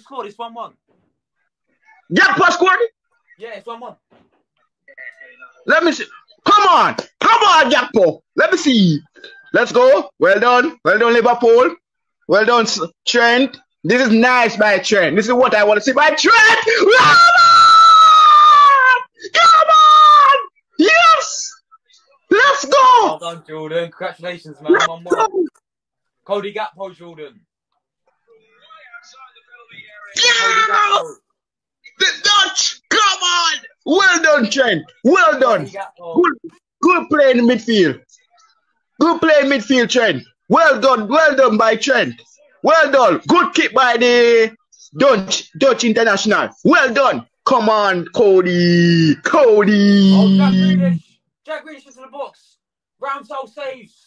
scored? It's 1-1. Gakpo scored? Yeah, it's 1-1. Let me see. Come on, Gakpo. Let me see. Let's go. Well done, Liverpool. Well done, Trent. This is nice by Trent. This is what I want to see by Trent. Come on! Yes! Let's go! Well done, Jordan. Congratulations, man. 1-1. Cody Gakpo, Jordan. Yeah! The Dutch! Come on! Well done, Trent. Well done. Good play in midfield. Good play in midfield, Trent. Well done by Trent. Well done. Good kick by the Dutch international. Well done. Come on, Cody. Oh, Jack Grealish. Jack Grealish into the box. Ramsdale saves.